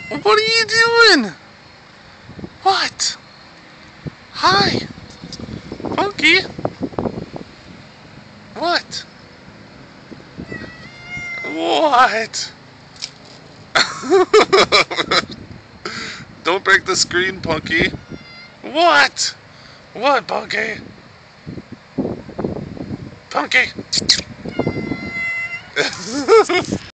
What are you doing? What? Hi. Punky? What? What? Don't break the screen, Punky. What? What, Punky? Punky!